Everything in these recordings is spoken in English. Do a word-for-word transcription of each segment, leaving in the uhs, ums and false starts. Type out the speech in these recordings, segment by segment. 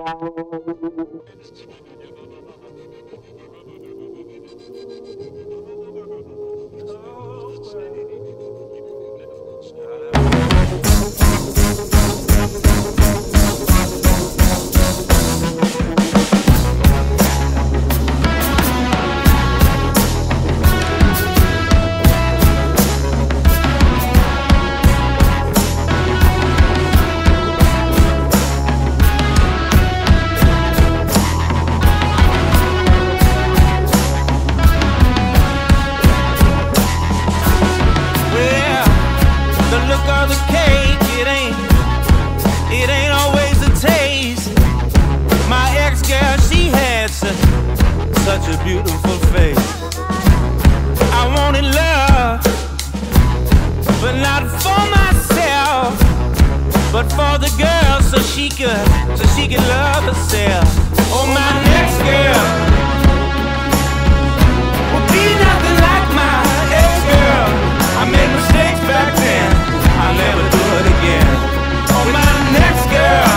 Such a beautiful face. I wanted love, but not for myself, but for the girl, so she could, so she could love herself. Oh, my next girl will be nothing like my ex-girl. I made mistakes back then, I'll never do it again. Oh, my next girl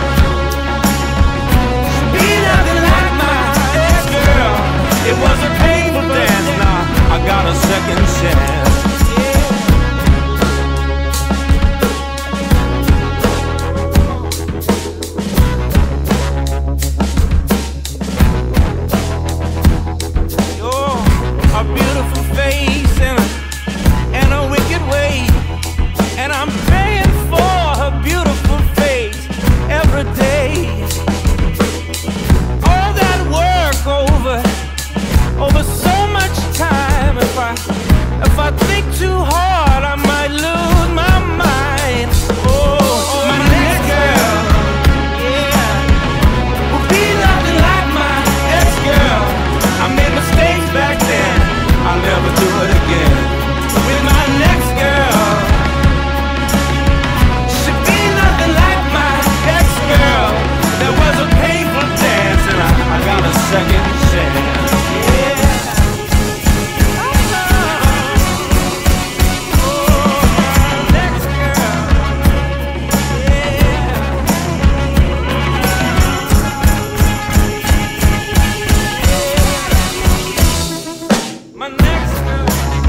should be nothing like my ex-girl. It was a painful dance, now I got a second chance. A beautiful face and a, and a wicked way, and I'm praying for her beautiful face every day. All that work over, over so much time. If I, if I think too hard, I might lose my mind. Oh, my next girl, yeah, will be nothing like my ex-girl. I made mistakes back then, I'll never do it again. With my next girl, should be nothing like my ex-girl. There was a painful dance and I, I got a second chance. Yeah. Oh, next girl. Yeah. My next girl.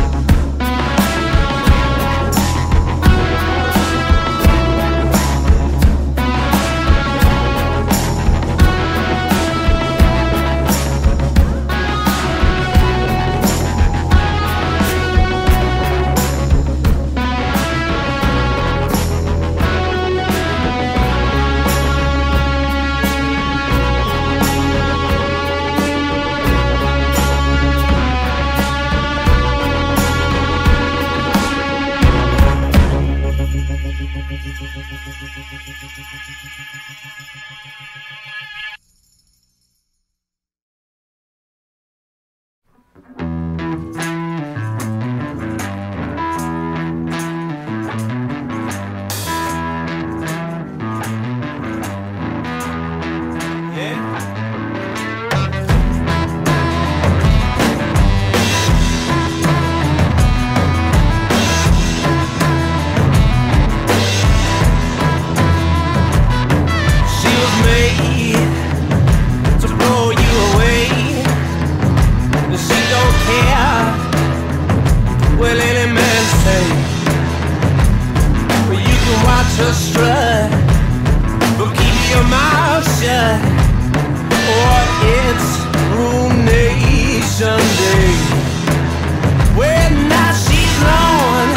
Well, any man say, well, you can watch her strut, but keep your mouth shut, or it's ruination day. Well, now she's long,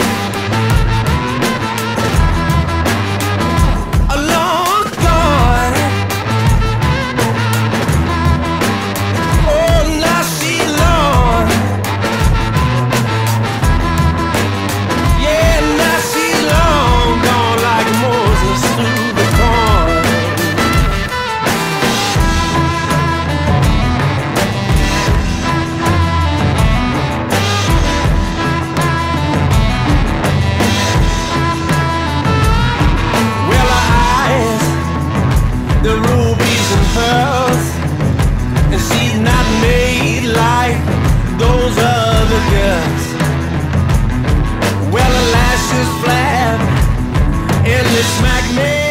a long gone. Oh, now she's long. The rubies and pearls, and she's not made like those other girls. Well, her lashes flap, and they smack me